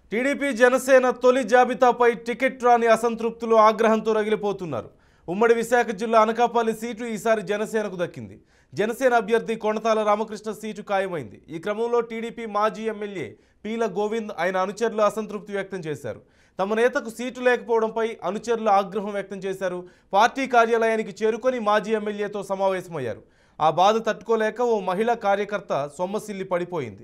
TDP Janasena తొలి జాబితాపై ticket రాని అసంతృప్తులు ఆగ్రహంతో రగిలిపోతున్నారు. ఉమ్మడి విశాఖ జిల్లా అనకాపల్లి సీటు ఈసారి జనసేనకు దక్కింది. జనసేన అభ్యర్థి కొణతాల రామకృష్ణ సీటు ఖాయమైంది. ఈ క్రమంలో టీడీపీ మాజీ ఎమ్మెల్యే పీల గోవింద్ ఆయన అనుచరులు అసంతృప్తి వ్యక్తం చేశారు. తమ నేతకు సీటు లేకపోవడంపై అనుచరులు ఆగ్రహం వ్యక్తం చేశారు. పార్టీ కార్యాలయానికి చేరుకొని మాజీ ఎమ్మెల్యేతో సమావేశమయ్యారు. ఆ బాధ తట్టుకోలేక ఓ మహిళా కార్యకర్త సొమ్మసిల్లి పడిపోయింది.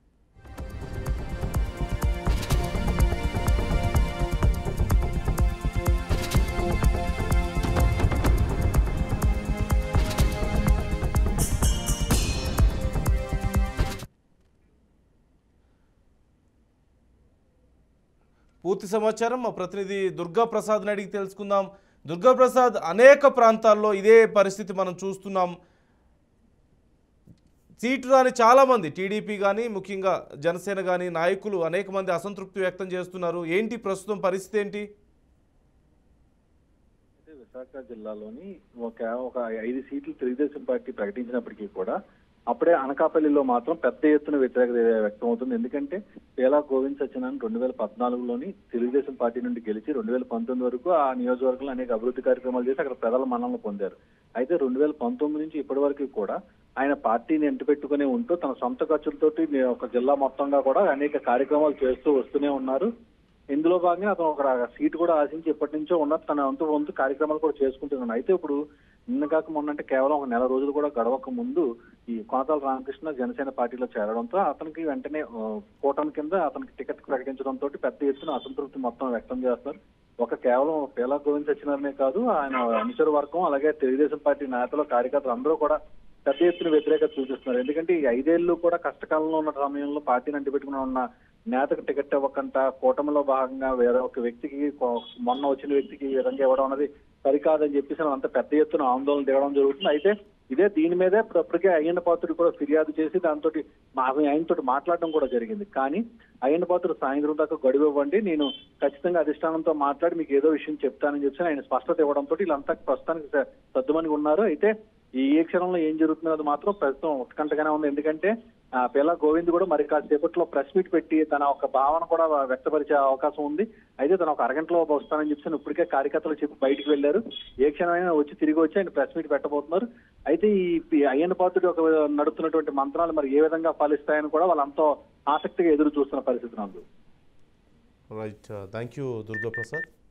పూర్తి సమాచారం మా ప్రతినిధి దుర్గా ప్రసాద్ని అడిగి తెలుసుకుందాం. దుర్గా ప్రసాద్, అనేక ప్రాంతాల్లో ఇదే పరిస్థితి మనం చూస్తున్నాం. సీటు రాని చాలామంది టీడీపీ కానీ ముఖ్యంగా జనసేన కానీ నాయకులు అనేక మంది అసంతృప్తి వ్యక్తం చేస్తున్నారు. ఏంటి ప్రస్తుతం పరిస్థితి ఏంటి? విశాఖ జిల్లాలోని ఒక 5 సీట్లు తెలుగుదేశం పార్టీ ప్రకటించినప్పటికీ కూడా అప్పుడే అనకాపల్లిలో మాత్రం పెద్ద ఎత్తున వ్యతిరేకత వ్యక్తం అవుతుంది. ఎందుకంటే పేలా గోవింద్ సత్యనారాయణ 2014లోని తెలుగుదేశం పార్టీ నుండి గెలిచి 2019 వరకు ఆ నియోజకవర్గంలో అనేక అభివృద్ధి కార్యక్రమాలు చేసి అక్కడ ప్రజల మన్ననలు పొందారు. అయితే 2019 నుంచి ఇప్పటి వరకు కూడా ఆయన పార్టీని ఎంటపెట్టుకునే ఉంటూ తన సొంత ఖర్చులతోటి ఒక జిల్లా మొత్తంగా కూడా అనేక కార్యక్రమాలు చేస్తూ వస్తూనే ఉన్నారు. ఇందులో భాగంగా అతను ఒక సీటు కూడా ఆశించి ఎప్పటి నుంచో ఉన్న తన వంతు కార్యక్రమాలు కూడా చేసుకుంటున్నాడు. అయితే ఇప్పుడు నిన్న కాక మొన్నంటే కేవలం ఒక నెల రోజులు కూడా గడవక ముందు ఈ కొణతాల రామకృష్ణ జనసేన పార్టీలో చేరడంతో అతనికి వెంటనే కూటమి కింద అతనికి టికెట్ ప్రకటించడంతో పెద్ద ఎత్తున అసంతృప్తి మొత్తం వ్యక్తం చేస్తున్నారు. కేవలం పేలా గోవింద్ సత్యనారాయణే కాదు, ఆయన అనుచర వర్గం అలాగే తెలుగుదేశం పార్టీ నేతలు కార్యకర్తలు అందరూ కూడా పెద్ద ఎత్తున వ్యతిరేకత చూపిస్తున్నారు. ఎందుకంటే ఈ 5 ఏళ్లు కూడా కష్టకాలంలో ఉన్న సమయంలో పార్టీని అంటిపెట్టుకుని ఉన్న నేతకు టికెట్ ఇవ్వకుండా కూటమిలో భాగంగా వేరే ఒక వ్యక్తికి మొన్న వచ్చిన వ్యక్తికి ఈ విధంగా ఇవ్వడం అనేది సరికాదని చెప్పేసి అంత పెద్ద ఎత్తున ఆందోళన దిగడం జరుగుతుంది. అయితే దీని మీదే ఇప్పటికే అయ్యన్న పాత్రుడు కూడా ఫిర్యాదు చేసి దాంతో ఆయనతో మాట్లాడడం కూడా జరిగింది. కానీ అయ్యన్న పాత్రుడు సాయంత్రం దాకా గడువు ఇవ్వండి, నేను ఖచ్చితంగా అధిష్టానంతో మాట్లాడి మీకు ఏదో విషయం చెప్తానని చెప్పి ఆయన స్పష్టత ఇవ్వడంతో వీళ్ళంతా ప్రస్తుతానికి సద్దుమణిగా ఉన్నారు. అయితే ఏ క్షణంలో ఏం జరుగుతున్నది మాత్రం ప్రస్తుతం ఉత్కంఠగానే ఉంది. ఎందుకంటే పేలా గోవింద్ కూడా మరి కాసేపట్లో ప్రెస్ మీట్ పెట్టి తన ఒక భావన కూడా వ్యక్తపరిచే అవకాశం ఉంది. అయితే తన ఒక అరగంటలో వస్తానని చెప్పి ఇప్పటికే కార్యకర్తలు చెప్పి బయటకు వెళ్లారు. ఏ క్షణమైనా తిరిగి వచ్చి ఆయన ప్రెస్ మీట్ పెట్టబోతున్నారు. అయితే ఈ అయ్యన్న పాత్రుడు ఒక నడుపుతున్నటువంటి మంత్రాలు మరి ఏ విధంగా ఫలిస్తాయని కూడా వాళ్ళంతా ఆసక్తిగా ఎదురు చూస్తున్న పరిస్థితి నందు. Right, thank you Durga Prasad.